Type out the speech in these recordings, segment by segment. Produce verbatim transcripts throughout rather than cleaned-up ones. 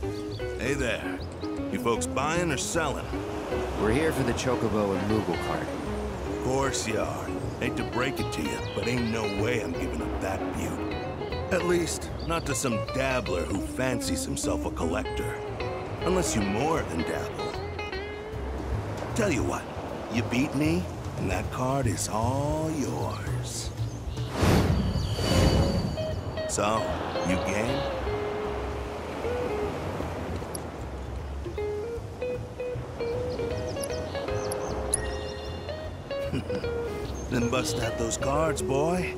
Hey there. You folks buying or selling? We're here for the Chocobo and Moogle cart. Of course you are. Hate to break it to you, but ain't no way I'm giving up that beaut. At least, not to some dabbler who fancies himself a collector. Unless you more than dabble. Tell you what, you beat me, and that card is all yours. So, you game? Then bust out those cards, boy.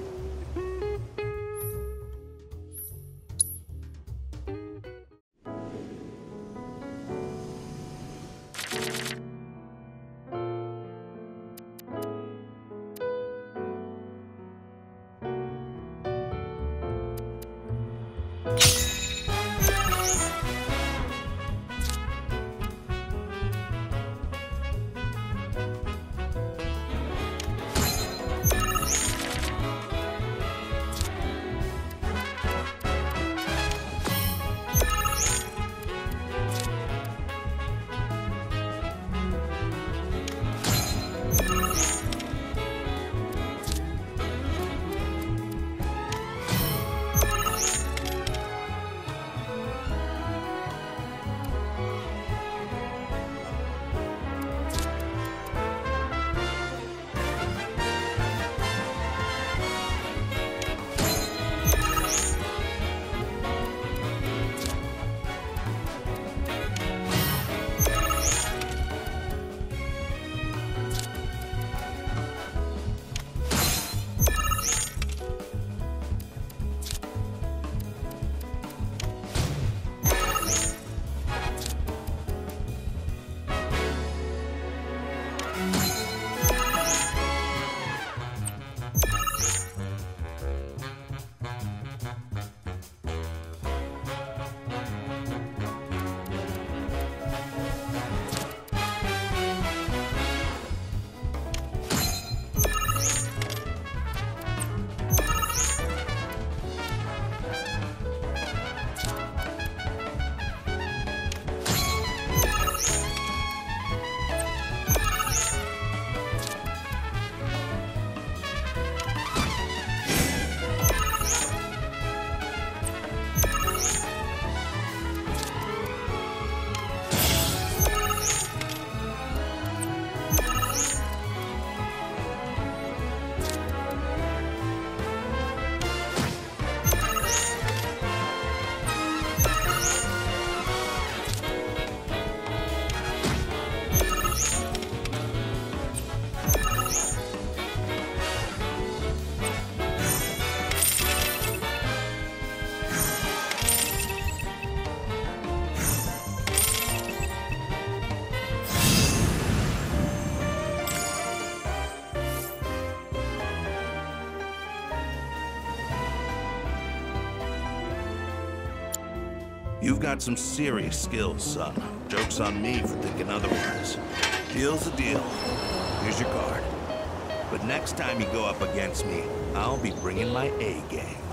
You've got some serious skills, son. Joke's on me for thinking otherwise. Deal's a deal. Here's your card. But next time you go up against me, I'll be bringing my A game.